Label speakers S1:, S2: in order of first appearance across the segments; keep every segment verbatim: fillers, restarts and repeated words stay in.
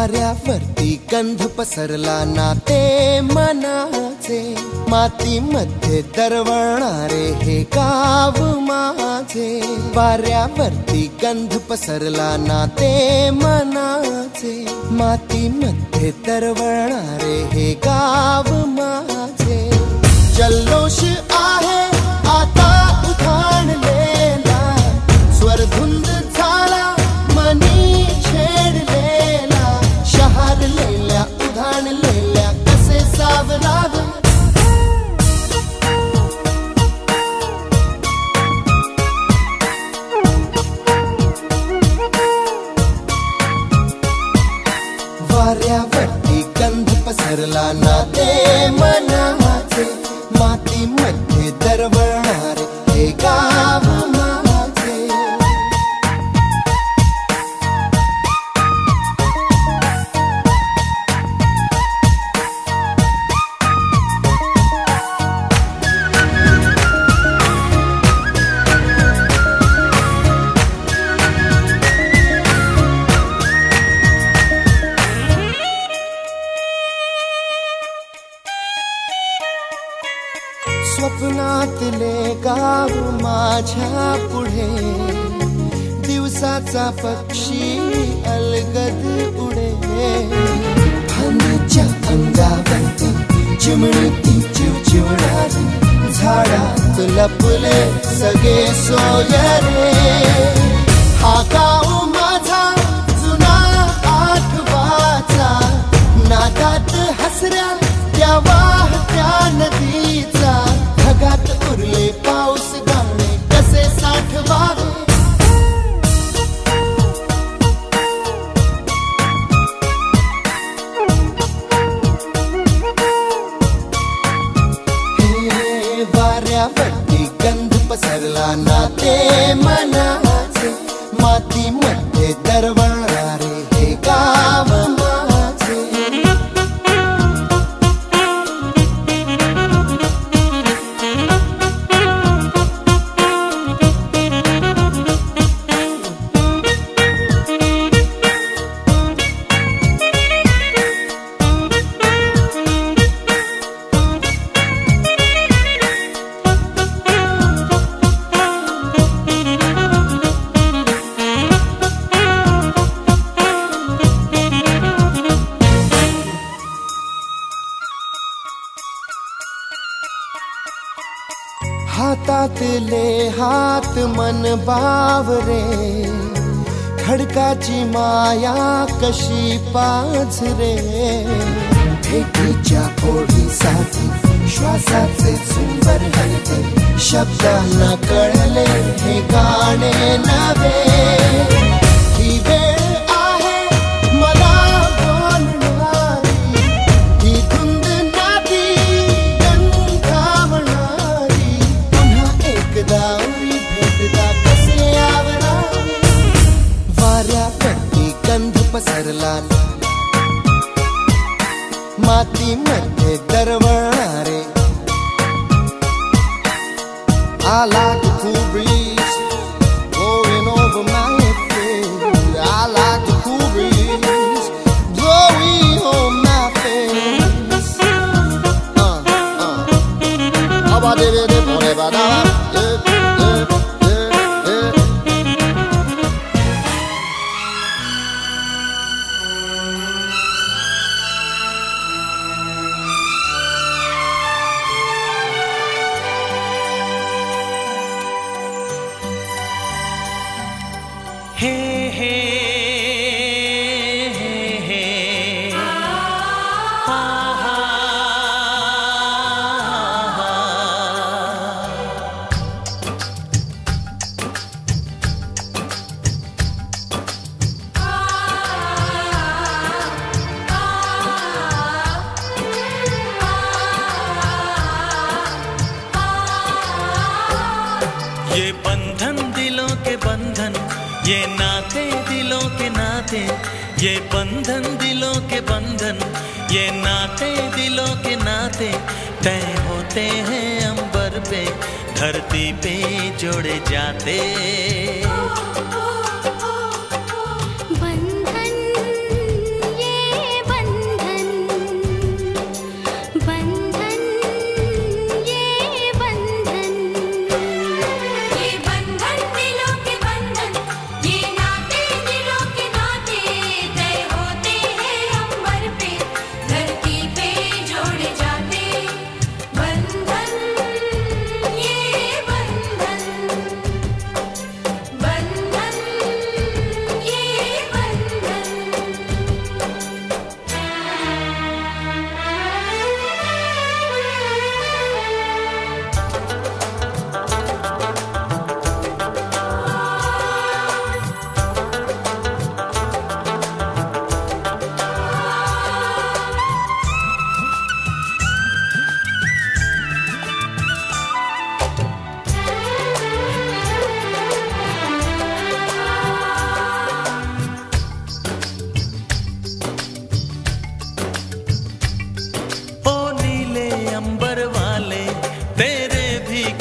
S1: वाऱ्यावरती गंध पसरला नाते मनाचे, मातीमध्ये दरवळणारे हे गाव माझे. वाऱ्यावरती गंध पसरला नाते मनाचे, मातीमध्ये दरवळणारे हे गाव माझे. जल्लोष आहे आता उधाणलेला, स्वरधुंद झाला मनी छेडलेला. शहारलेल्या उधाणलेल्या कसे सावरावे, वाऱ्यावरती गंध पसरला नाते मनाचे, मातीमध्ये दरवळणारे हे गाव माझे. स्वप्नातले गाव माझ्या पुढे, दिवसाचा पक्षी अलगद उडे. फांदीच्या अंगावरती चिमणीती चिवचिवणारी, झाडात लपले सगळे सोयरे. हा गाव माझा जुना आठवाचा, नादात हसऱ्या त्या वाहत्या नदीचा. ढगात उरले पाऊस गाणे कसे साठवावे, हे वाऱ्यावरती गंध पसरला नाते मनाचे, मातीमध्ये दरवळणारे हे गाव माझे. हातातले हात मन बावरे, खडकाची माया कशी पाझरे. भेटीच्या ओढीसाठी श्वासाचे सुंदर हलते, शब्दांना कळले हे गाणे नवे. ही वेळ आहे मला बोलणारी, ही धुंद नाती गंधावणारी. पुन्हा एकदा उरी भेटदा कसे आवरावे, वाऱ्यावरती गंध पसरला मातीमध्ये दरवळणारे. I like the cool breeze blowing over my face. I like the cool breeze blowing on my face. Uh, uh. Aba de de de de ba da de de de de.
S2: Hey, hey, hey, hey. Ah, ah, ah. ये बंधन दिलों के बंधन, ये नाते दिलों के नाते. ये बंधन दिलों के बंधन, ये नाते दिलों के नाते. तय होते हैं अंबर पे, धरती पे जोड़े जाते.
S3: बंधन ये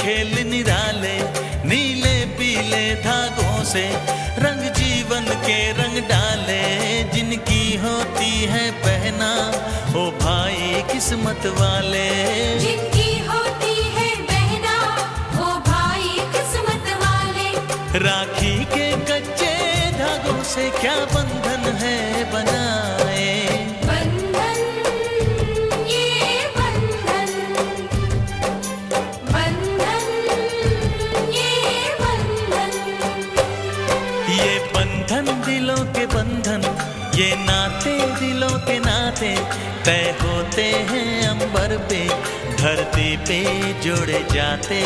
S2: खेल निराले, नीले पीले धागों से रंग जीवन के रंग डाले। जिनकी होती है पहना ओ भाई किस्मत वाले,
S3: जिनकी होती है बहना ओ भाई किस्मत वाले।
S2: राखी के कच्चे धागों से क्या बंधन है बनाए।
S3: बंधन ये बंधन, बंधन ये बंधन,
S2: ये बंधन दिलों के बंधन, ये नाते दिलों के नाते तय होते हैं अंबर पे, धरती पे जोड़े जाते।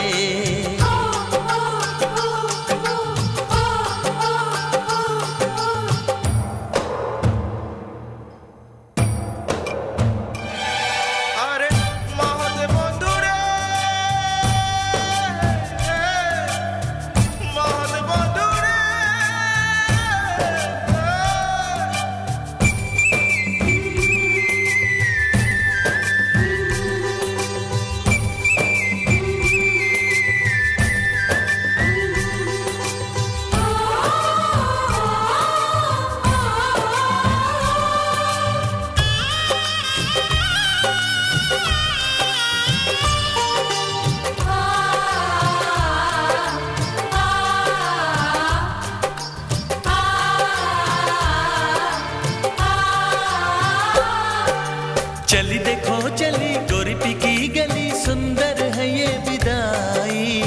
S2: चली देखो चली गोरी पी की गली, सुंदर है ये विदाई।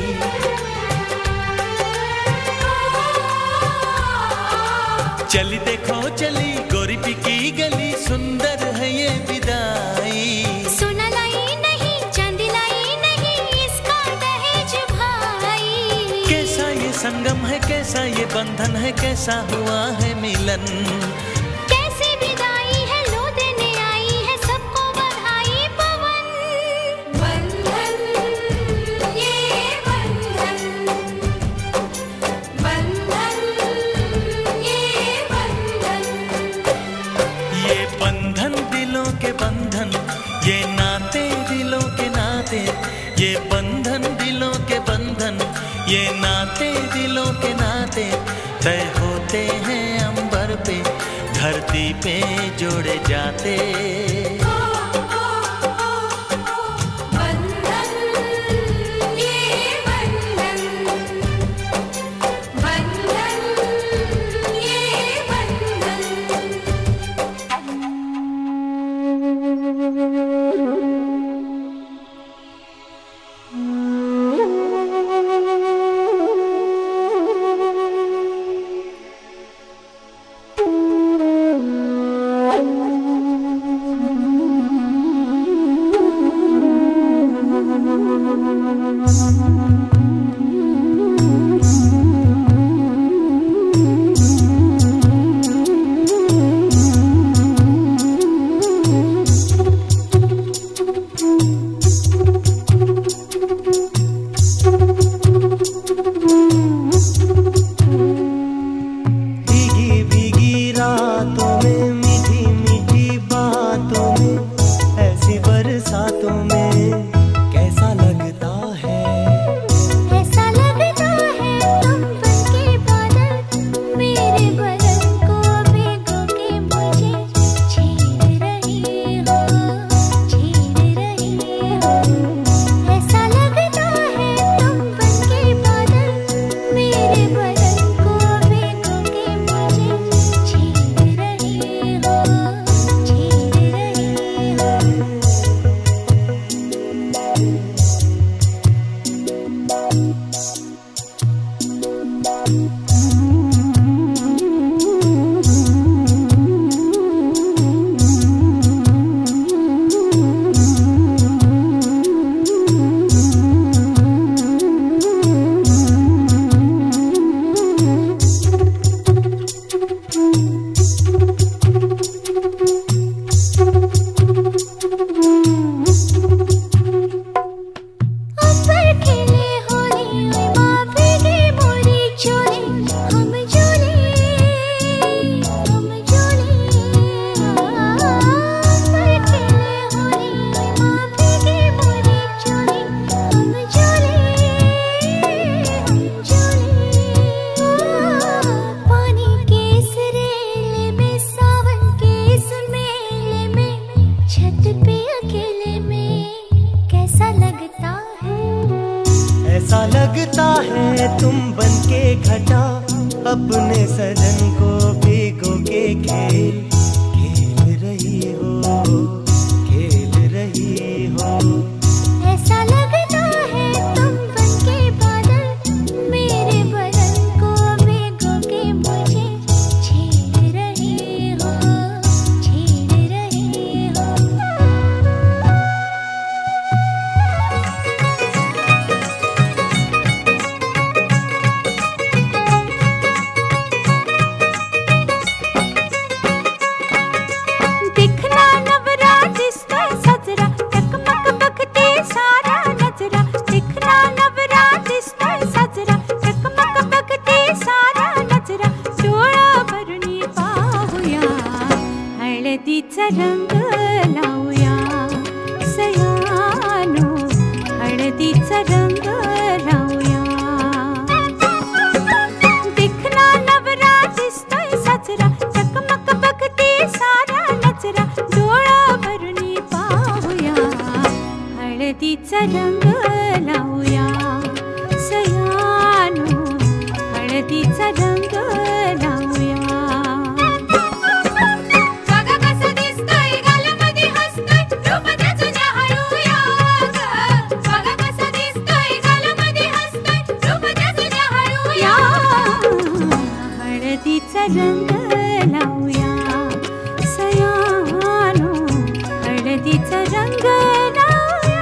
S2: चली देखो चली गोरी पी की गली, सुंदर है ये विदाई।
S3: सोना लाई नहीं चांदी लाई नहीं, इसका दहेज भाई।
S2: कैसा ये संगम है, कैसा ये बंधन है, कैसा हुआ है मिलन। ये नाते दिलों के नाते, ये बंधन दिलों के बंधन, ये नाते दिलों के नाते तय होते हैं अंबर पे, धरती पे जोड़े जाते।
S4: बरसातों में कैसा लगता है। ऐसा लगता है तुम बनके घटा अपने सजन को भिगो के खेल खेल रही हो, खेल रही हो।
S3: ऐसा लगता है तुम बनके बादल मेरे बदन को भिगो के मुझे छेड़ रहे हो, छेड़ रहे हो। दिखना नवरात इसमें सजरा टकमक बखते सारा नजरा, दिखना नवरात इसमें सजरा टकमक बखते सारा नजरा। डोळा भरणी पाहूया हळदीचा रंग लावूया सयानो, हळदीचा रंग लावूया। दिखना नवरात इसमें सजरा टकमक बखते सारा नजरा। डोळा भरणी पाहूया हळदीचा रंग लावूया सयानो, हळदीचा रंग लावूया। बघा कसं दिसतंय गालामध्ये हसतंय रूप त्याचं न्याहाळूया ग। बघा कसं दिसतंय गालामध्ये हसतंय रूप त्याचं न्याहाळूया। हळदीचा रंग लावूया सयानो, हळदीचा रंग लावूया।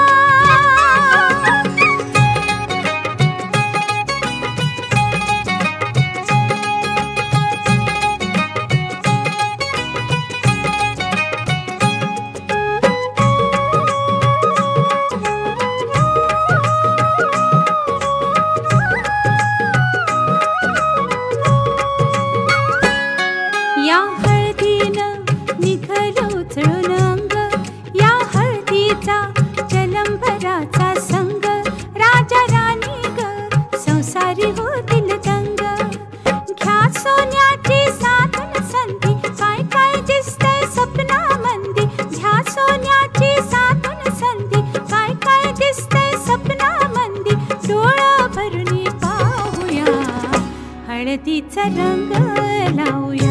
S3: या हळदीनं निघलं उचलून अंग, या हळदीचा जलंभराचा संग। राजा राणी ग संसारी होतील दंग, घ्या सोन्याची साधन संधी काय काय दिसतंय सपनामंदी। घ्या सोन्याची साधन संधी काय काय दिसतंय सपनामंदी। डोळा भरणी पाहूया हळदीचा रंग लावूया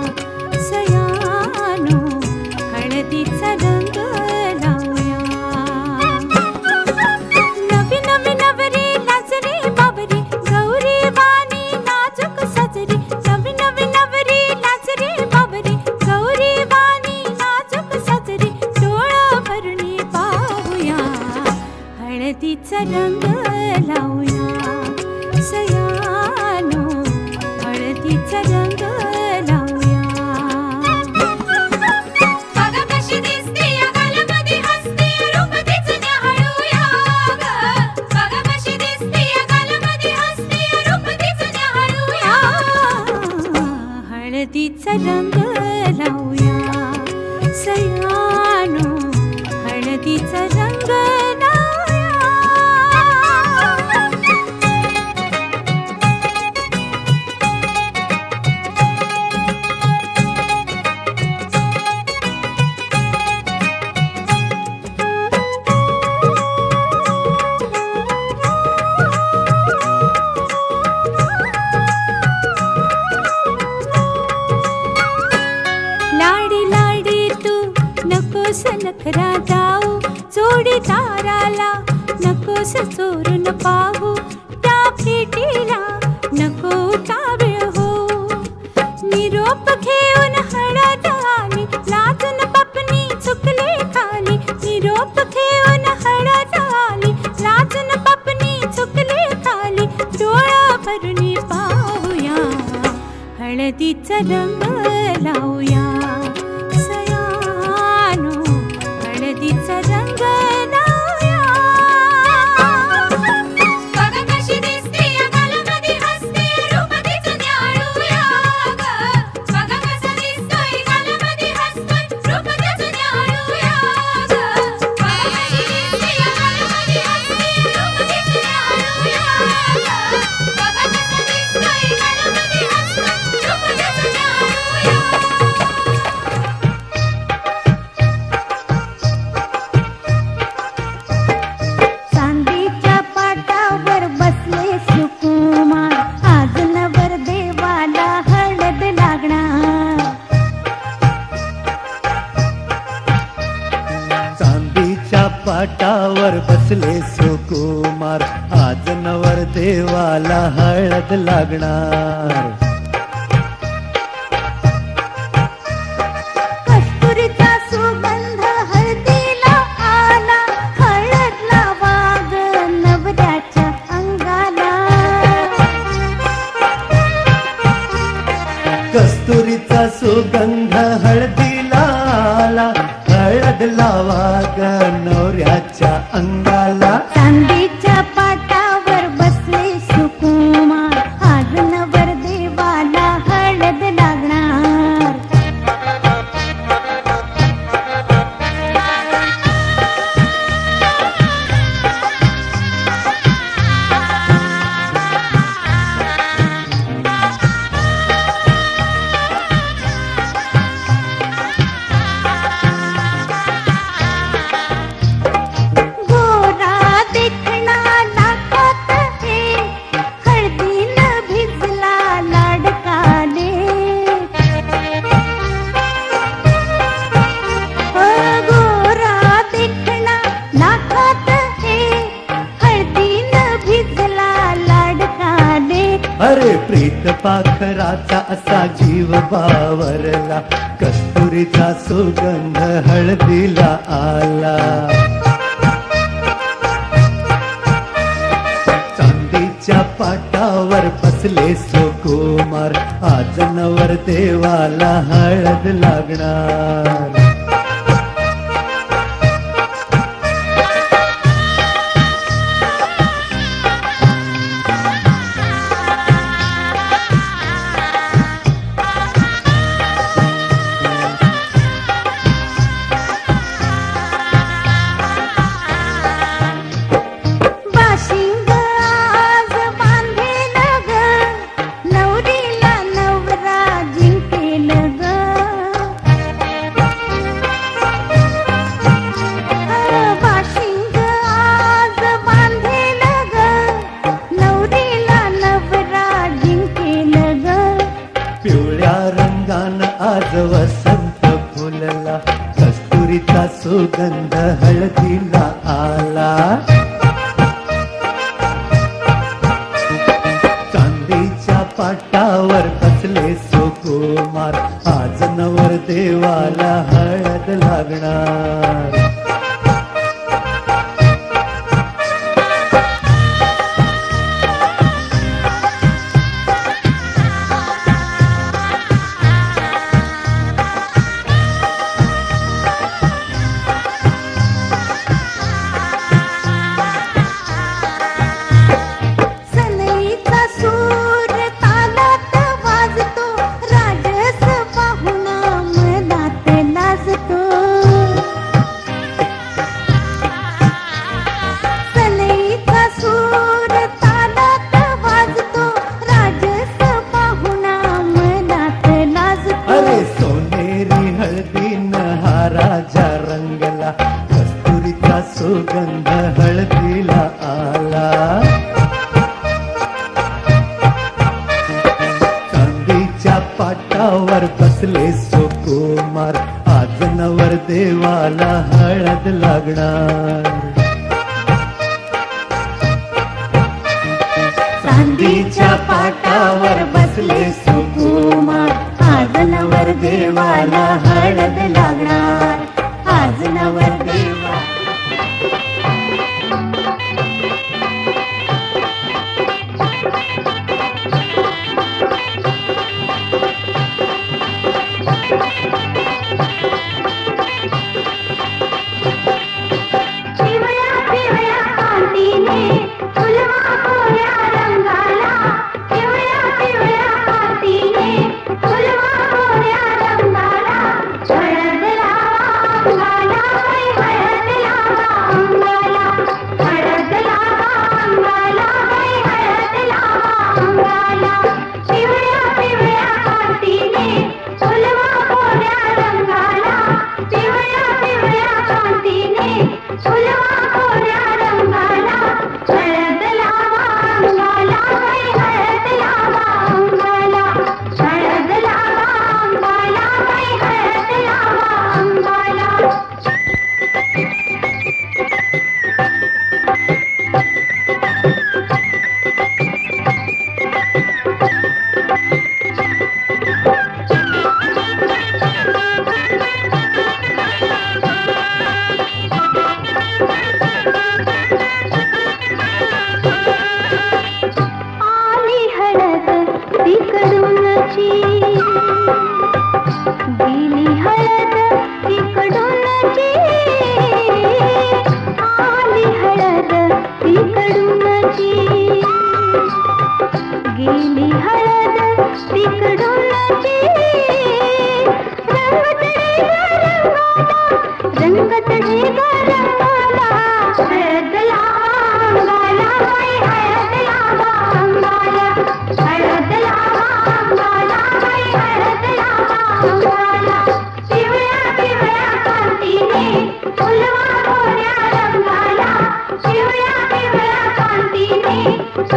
S3: सयानो, हळदीचा रंग लावूया। नवी नवी नवरी लाजरी बावरी गौरी वाणी नाजूक सजरी। नवी नवी नवरी लाजरी बावरी गौरी वाणी नाजूक सजरी। डोळा भरणी पाहूया हळदीचा रंग लावूया सयानो, हळदीचा रंग लावूया। बघा कशी दिसते या गालामध्ये हसते रूप तिचं न्याहाळूया ग। बघा कशी दिसते या गालामध्ये हसते रूप तिचं न्याहाळूया। हळदीचा रंग लावूया सयानो, हळदीचा रंग लावूया। लाडी लाडी तू नकोस नखरा जाऊ, जोडीदाराला नकोस चोरून पाहू। त्या भेटीला नको उतावीळ हो, निरोप घेऊन हळद आली लाजून पपनी चुकले खाली। निरोप घेऊन हळद आली लाजून पपनी चुकले खाली। डोळा भरणी पाहूया हळदीचा रंग लावूया सयानो, हळदीचा रंग लावूया। बघा कशी दिसते या गालामध्ये हसते रूप तिचं न्याहाळूया ग। बघा कसं दिसतंय गालामध्ये हसतंय रूप त्याचं न्याहाळूया ग। बघा कशी दिसते या गालामध्ये हसते रूप तिचं न्याहाळूया ग। बघा कसं दिसतंय गालामध्ये हसतंय रूप त्याचं न्याहाळूया।
S4: सुकुमार आज नवर देवाला हळद लागणार.
S3: कस्तुरीचा सुगंध हळदीला आला, हळद लावा ग नवऱ्याच्या अंगाला.
S4: कस्तुरीचा सुगंध हळदीला आला, हळद लावा ग नवऱ्याच्या अंगाला.
S3: चांदीच्या पाटावर बसले सुकुमार आज नवर देवाला हळद लागणार.
S4: अरे प्रीत पाखराचा असा जीव बावरला, कस्तुरीचा सुगंध हळदीला आला. चांदीच्या पाटावर बसले सुकुमार आज नवर देवाला हळद लागणार. आज वसंत फुलला, कस्तुरीचा सुगंध हळदीला आला. चांदीच्या पाटावर बसले सुकुमार आज नवर देवाला हळद लागणार. राजा रंगला, कस्तुरीचा सुगंध हळदीला आला. चांदीच्या पाटावर बसले सुकुमार आज नवर देवाला हळद लागणार. चांदीच्या पाटावर बसले सुकुमार आज नवर देवाला हळद लागणार. आज नवर देवा
S3: फुलवा कोऱ्या रंगाला हळद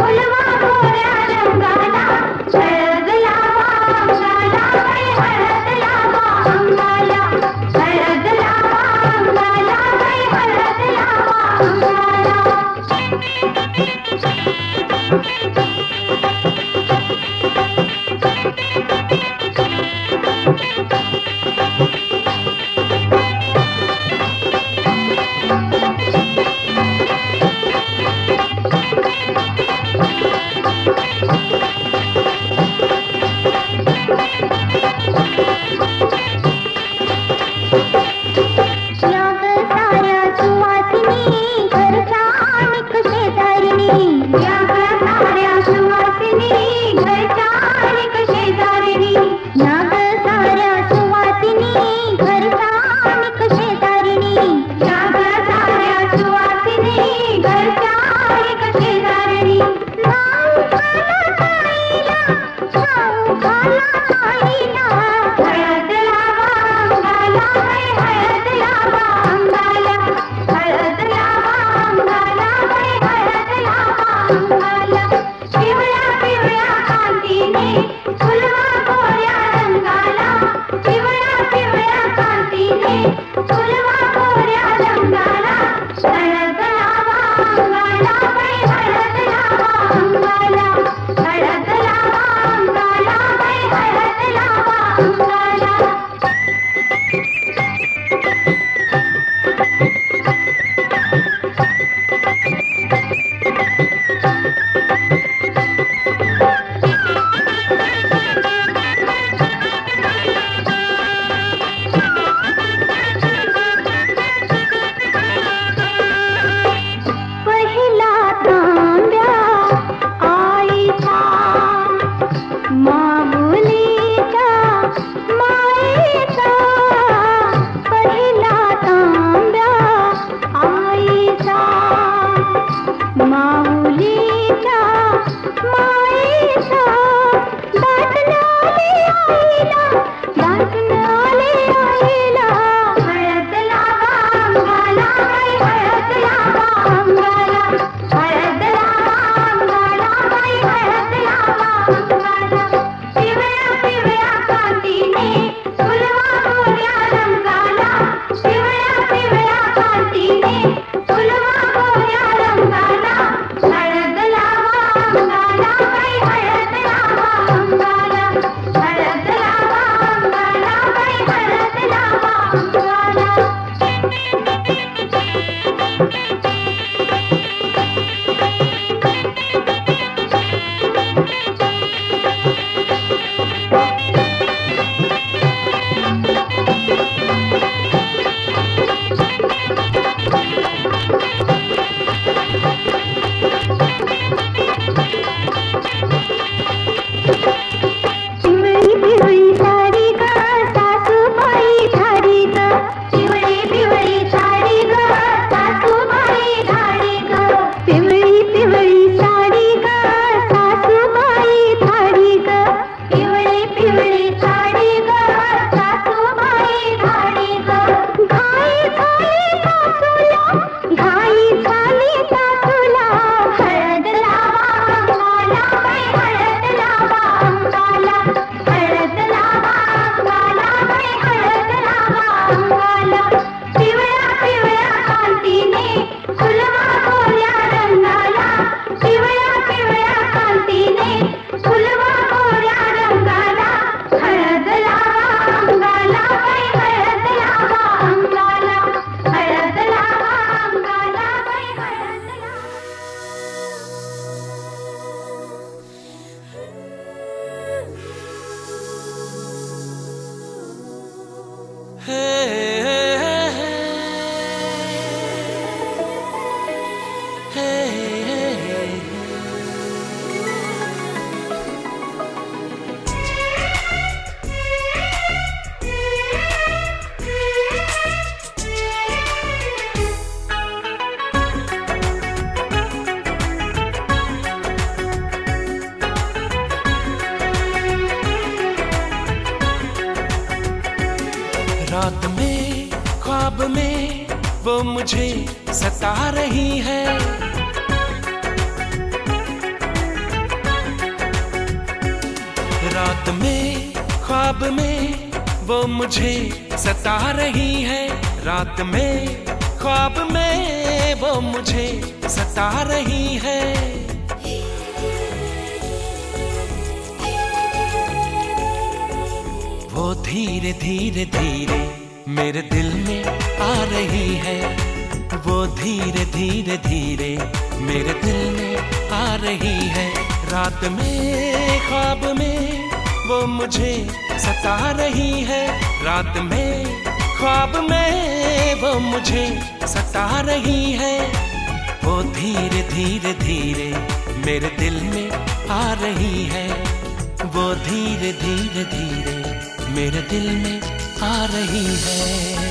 S5: रात में ख्वाब में वो मुझे सता रही है, ख्वाब में वो मुझे सता रही है, रात में ख्वाब में वो मुझे सता रही है। वो धीरे धीरे धीरे मेरे दिल में आ रही है, वो धीरे धीरे धीरे मेरे दिल में आ रही है। रात में ख्वाब में वो मुझे सता रही है, रात में ख्वाब में वो मुझे सता रही है। वो धीरे धीरे धीरे मेरे दिल में आ रही है, वो धीरे धीरे धीरे मेरे दिल में आ रही है।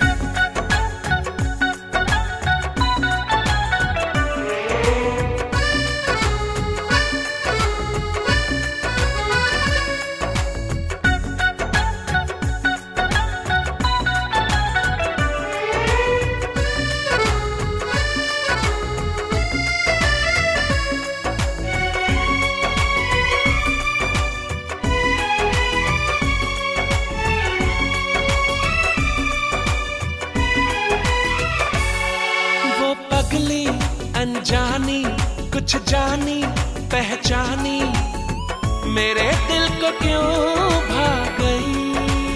S5: अनजानी कुछ जानी पहचानी मेरे दिल को क्यों भाग गई।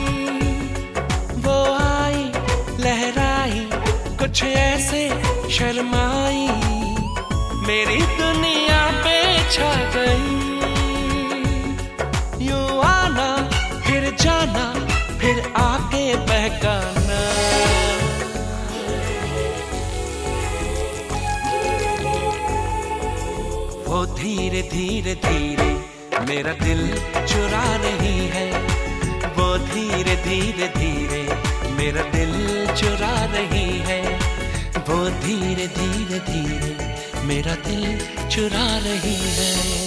S5: वो आई लहराई कुछ ऐसे शर्माई, मेरी दुनिया पे छा गई। यूं आना फिर जाना फिर आके बहकाना, वो धीरे धीरे धीरे मेरा दिल चुरा रही है, वो धीरे धीरे धीरे मेरा दिल चुरा रही है, वो धीरे धीरे धीरे मेरा दिल चुरा रही है।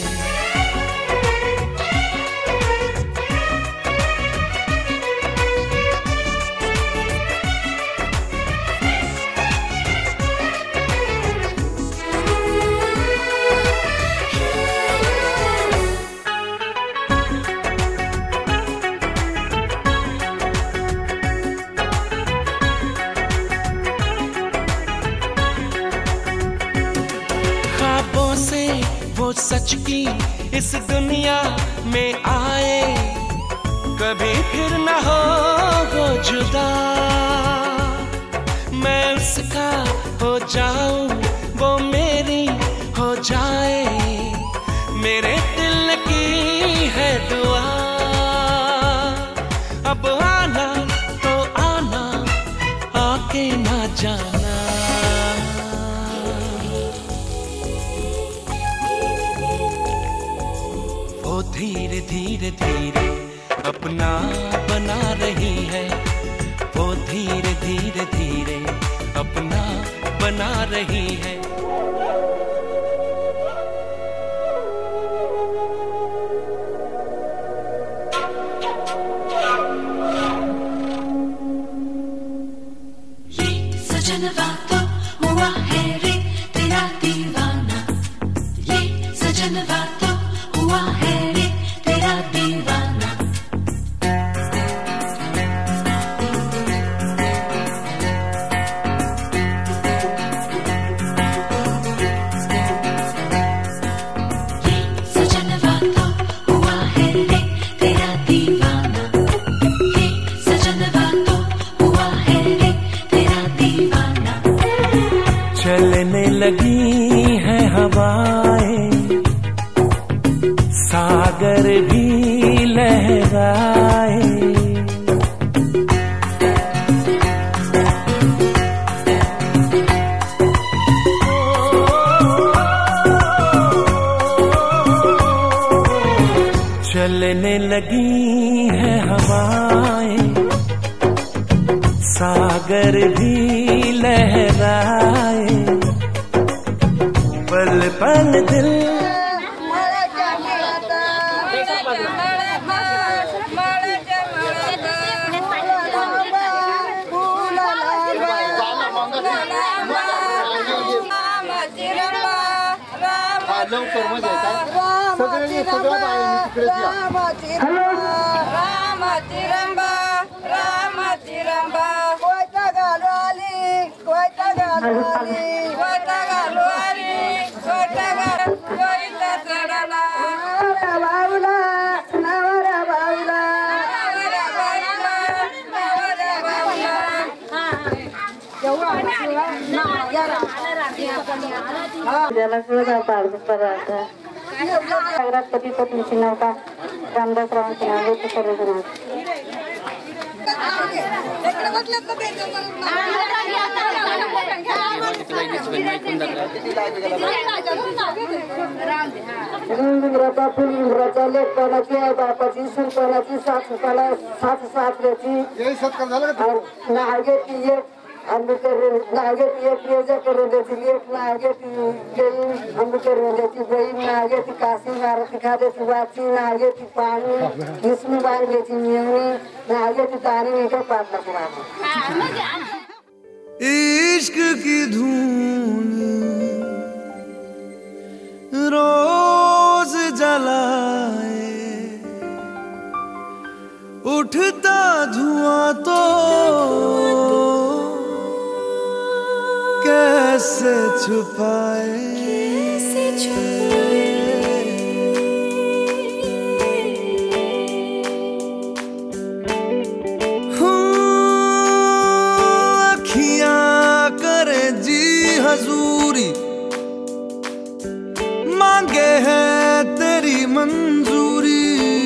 S5: वो सच की इस दुनिया में आए, कभी फिर न हो वो जुदा। मैं उसका हो जाऊं वो मेरी हो जाए, मेरे दिल की है दुआ। अब आना तो आना आके ना जाना, धीरे धीरे धीरे अपना बना रही है, वो धीरे धीरे धीरे अपना बना रही है।
S6: ये सजनवा तो हुआ है रे तेरा दीवाना, ये सजनवा तो हुआ है रे तेरा दीवाना। ये सजनवा तो हुआ है रे तेरा दीवाना, ये सजनवा तो हुआ है रे तेरा दीवाना।
S5: चलने लगी है हवाएं, सागर भी लहराए, चलने लगी है हवाएं, सागर भी लहराए, पल पल दिल
S1: लवकर मध्ये येतात सगळे सगळं बाहेर तिकडे या.
S3: tiramba, Rama tiramba, Koita galwali, Koita galwali, Koita galwali, Koita galwali, Koita tarala, Navara baula, Navara baula, Navara baula, Navara baula.
S7: जलसूदा पार्क पर आता है अगर पति पत्नी चिन्ह का रामदास राम चिन्ह तो करे ना रंगरता फूल रचा ले कोणाची बापाची सुनकोणाची सासू कोणा सासू सासऱ्याची
S1: यही सत्कार झालं का
S7: नागे ती एक अंबेडकर नागे ती एक योजना करून द्यायची एक नागे ती गेली अंबेडकर द्यायची बहीण नागे ती काशी मारती खाद्याची वाची नागे ती पाणी विष्णू बांध द्यायची मेवणी नागे ती तारी नाही का पाच लाख
S1: इश्क की धून रोज जलाए उठता धुआं तो कैसे छुपाए हजूरी मांगे है तेरी मंजूरी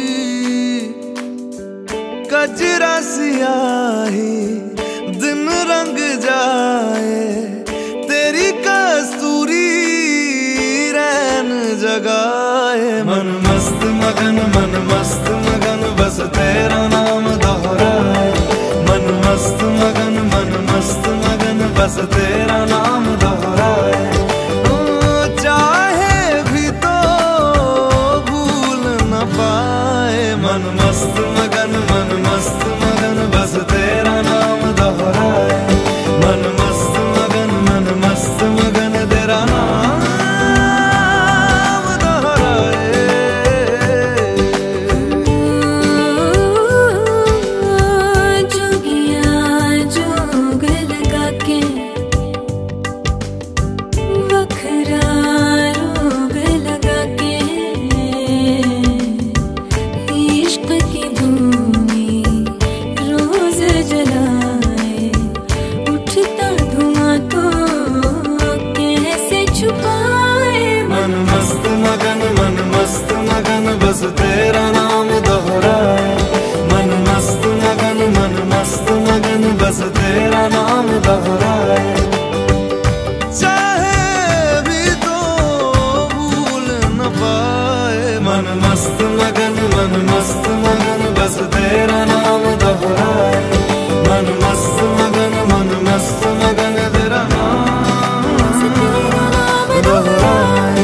S1: कजरा सियाही दिन रंग जाए तेरी कस्तूरी रैन जगाए मन मस्त मगन मन मस्त मगन बस तेरा नाम दोहराए मन मस्त मगन मन मस्त मगन बस तेरा नाम दोहराए चाहे भी तो भूल न पाए मन मस्त मगन मन मस्त मगन बस तेरा नाम दोहराए मन मस्त मगन मन मस्त मगन तेरा नाम दोहराए
S6: जोगिया जोग लगा के वखरा रोग लगा के इश्क की भूमि रोज जलाए उठता धुआं तो कैसे छुपाए
S1: मन मस्त मगन मन मस्त मगन बस तेरा नाम दोहराए मन मस्त मगन मन मस्त मगन बस तेरा नाम दोहराए चाहे भी तो भूल न पाए मन मस्त मगन मन मस्त मगन बस तेरा नाम दोहराए मन मस्त मगन मन मस्त मगन तेरा नाम दोहराए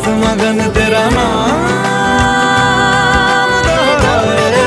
S2: मगन तेरा नाम दोहराए।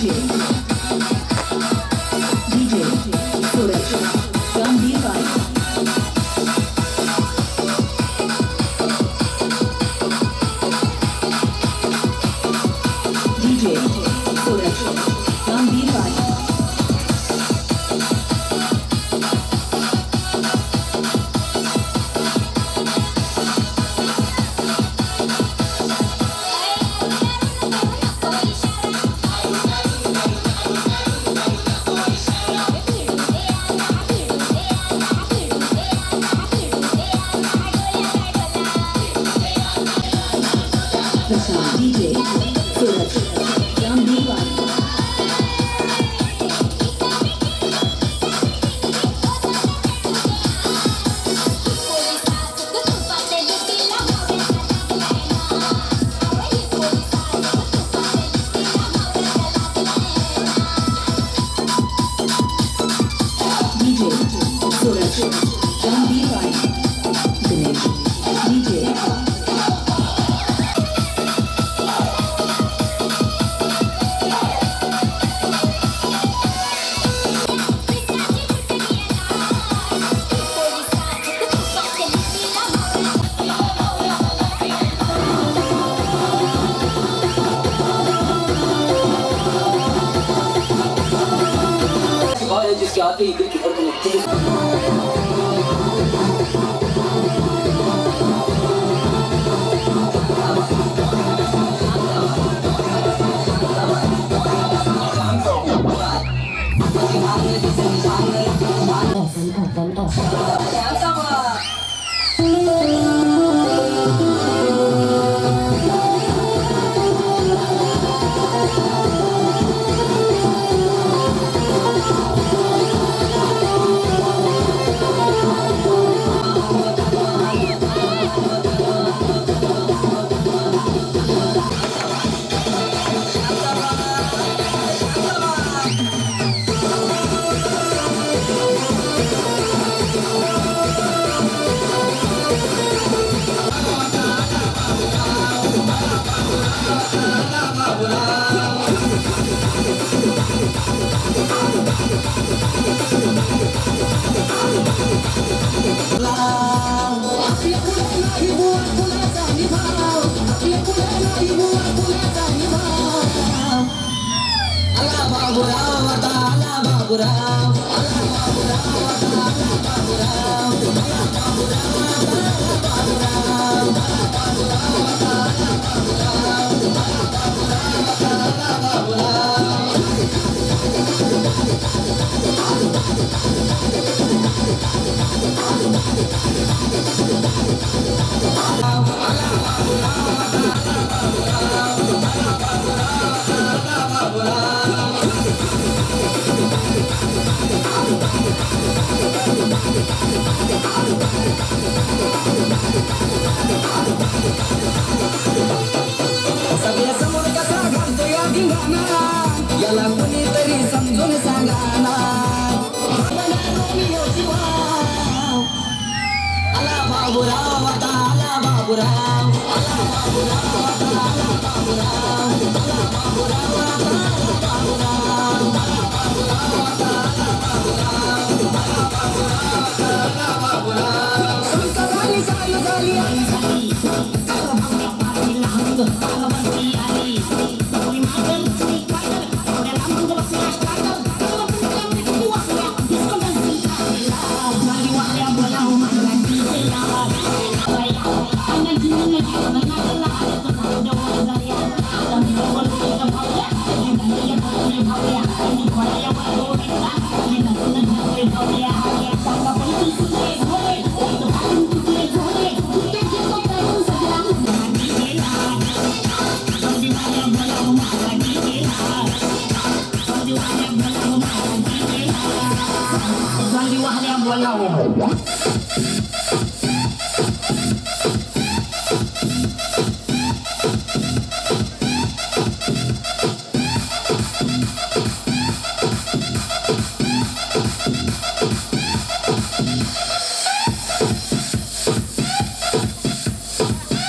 S8: जिसके आते ही दिल की धड़कनें तेज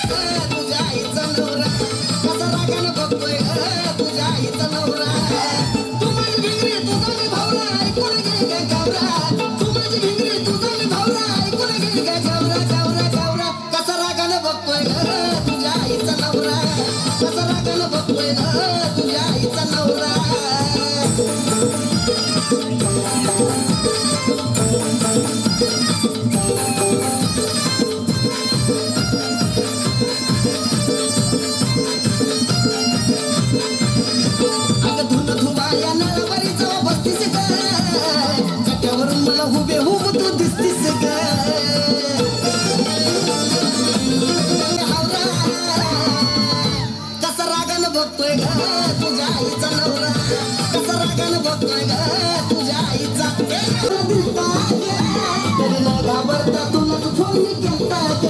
S1: तुझ्या आईचा नवरा कसा रागानं बघतोय तुझ्या आईचा नवरा करतोय ग तुझ्या आईचा तरी न घाबरता तुला तू फोन केलता ग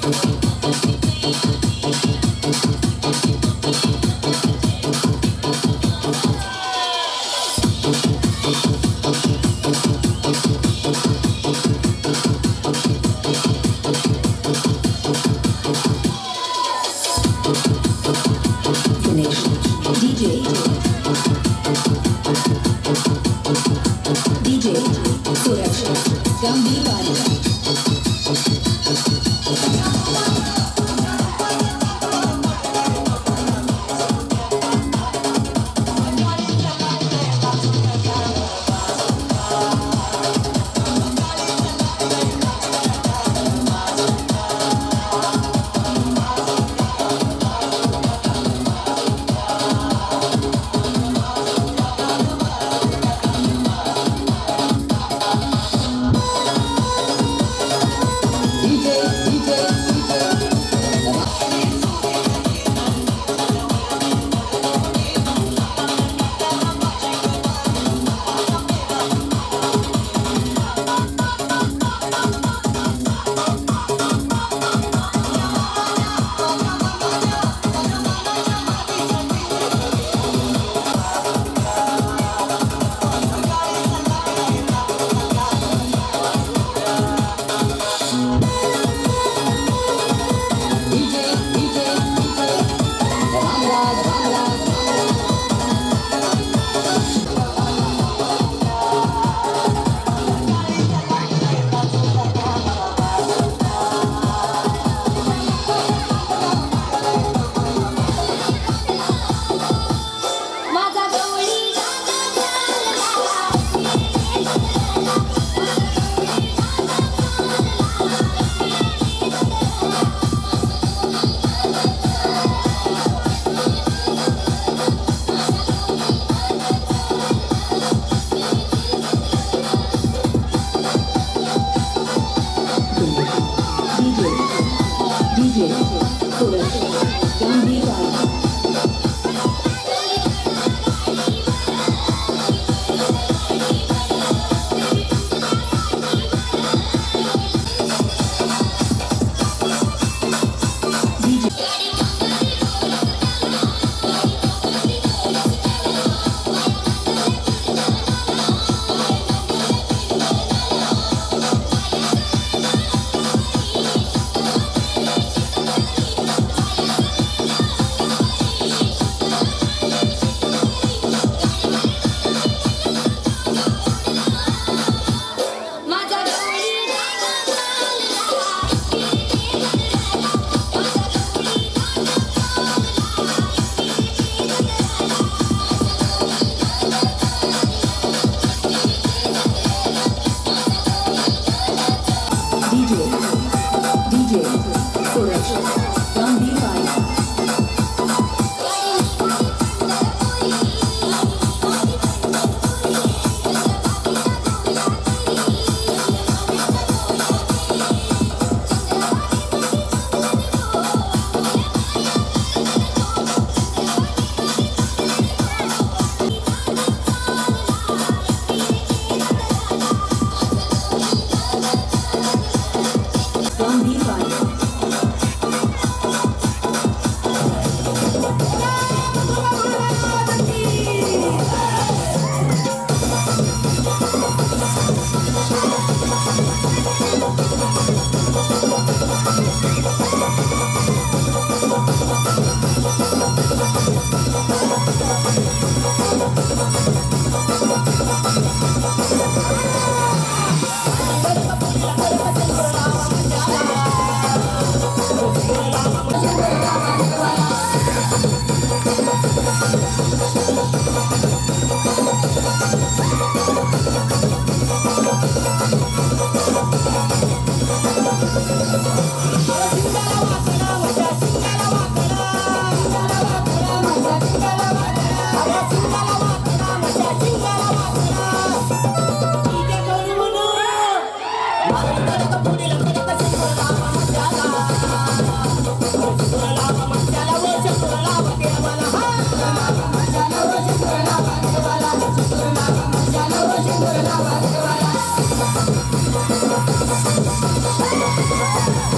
S3: Hey!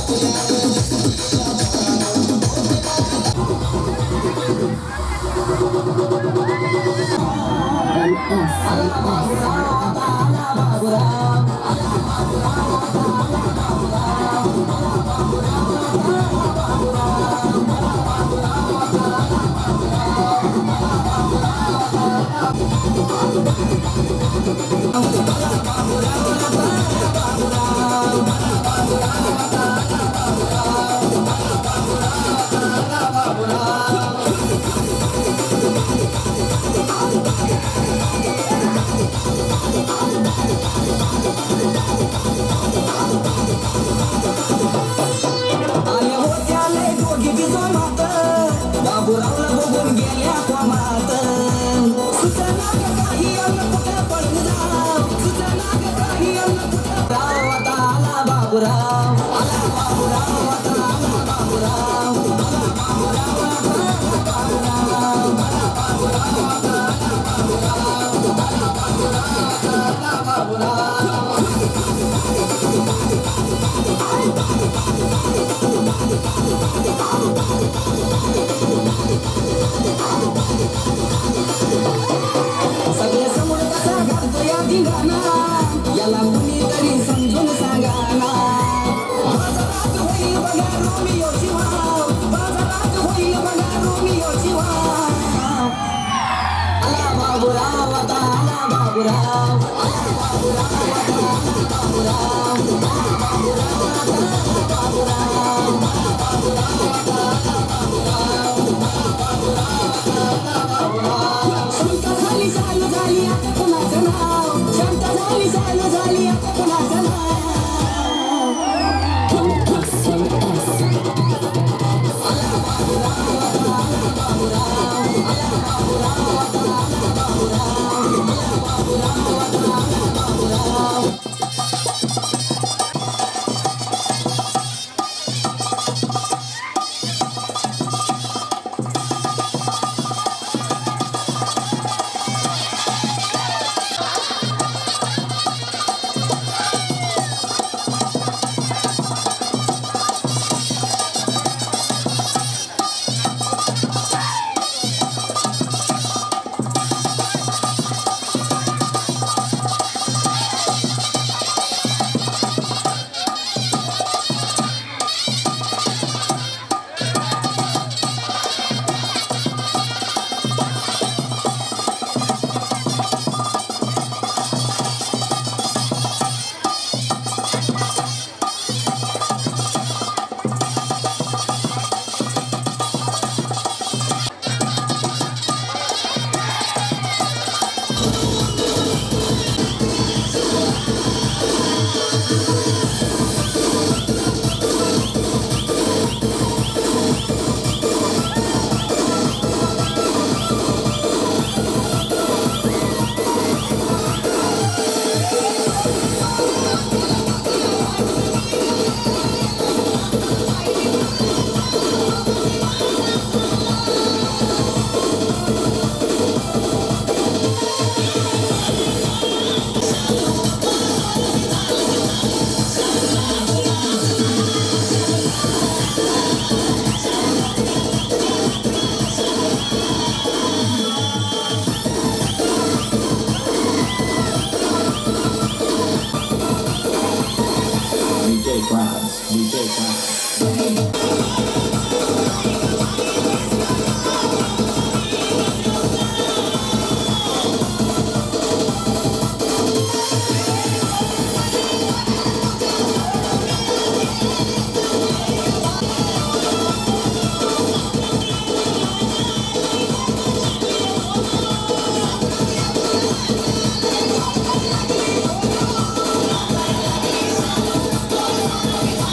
S9: We'll be right back.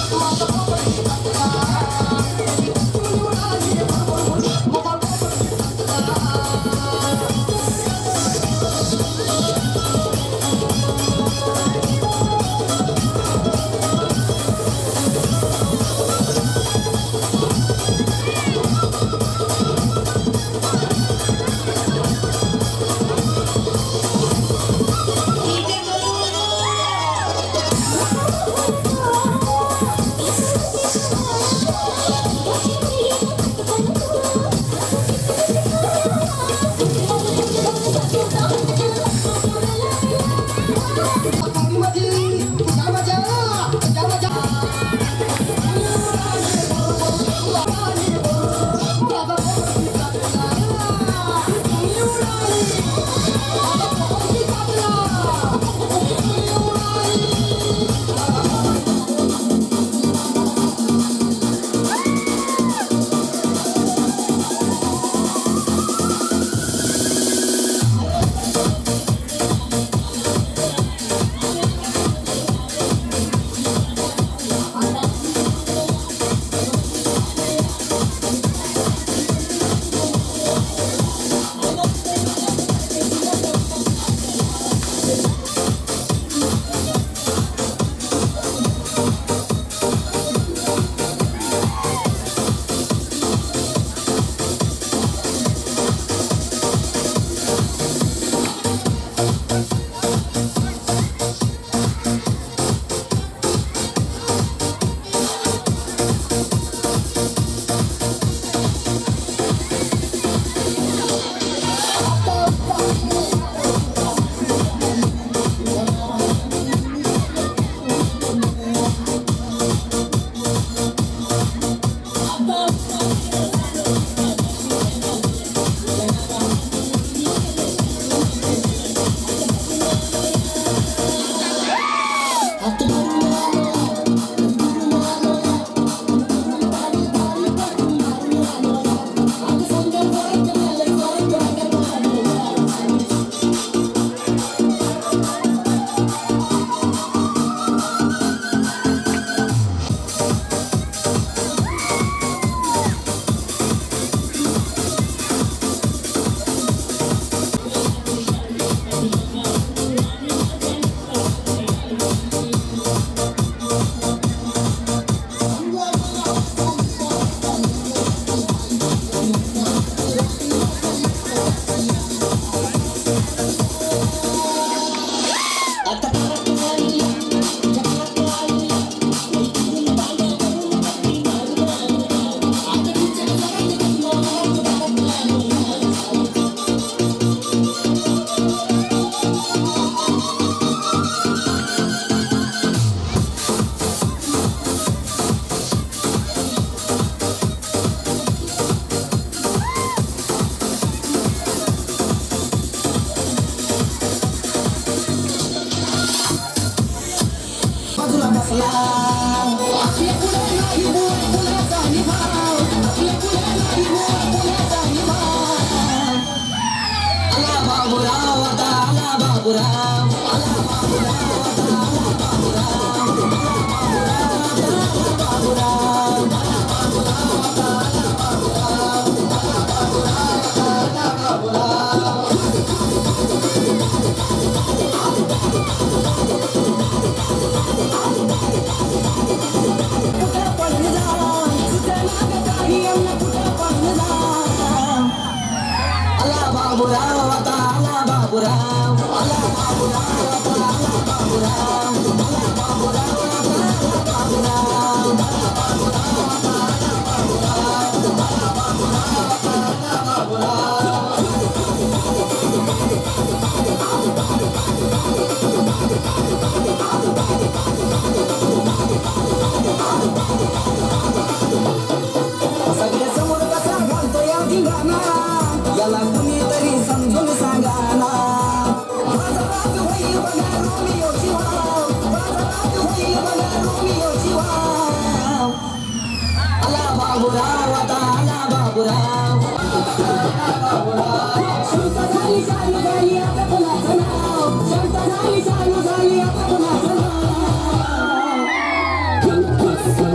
S6: Thank you.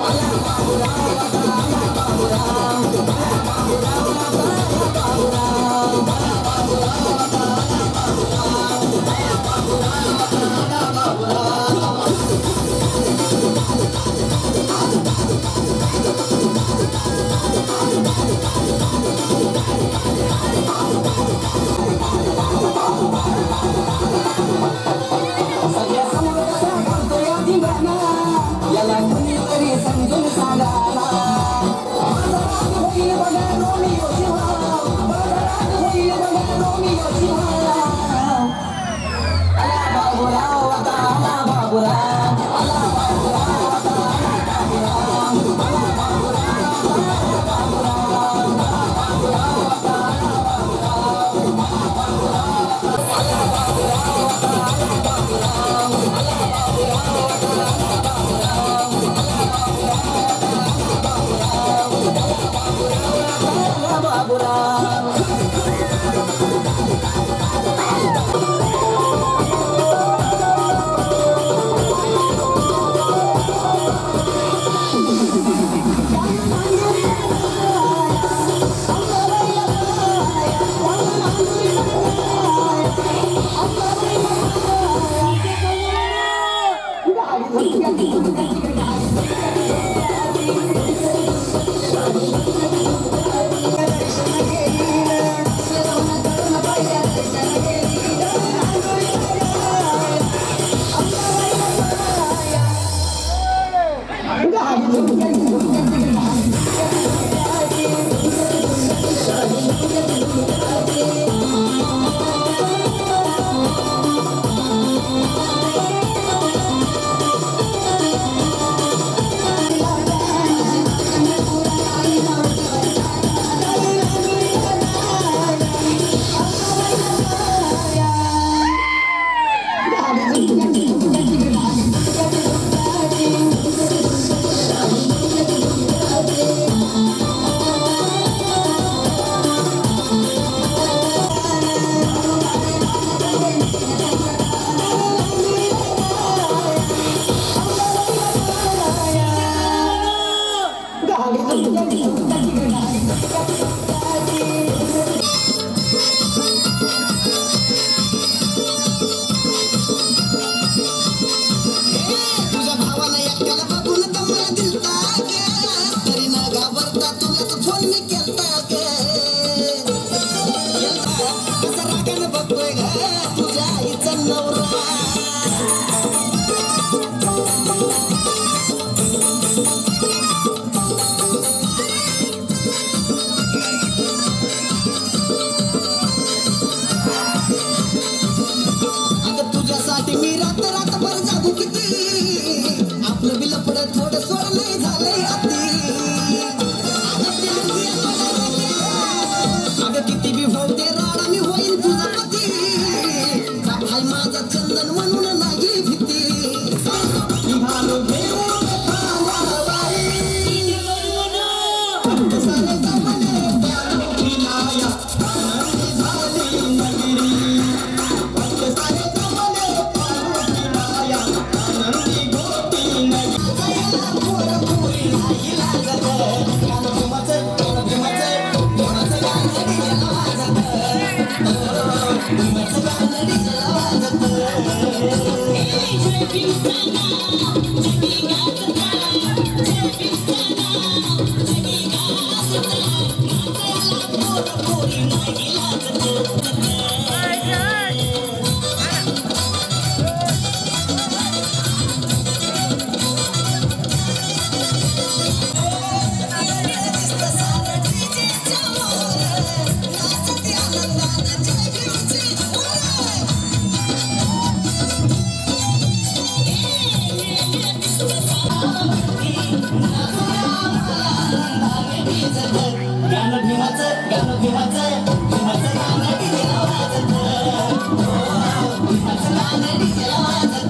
S9: गाणं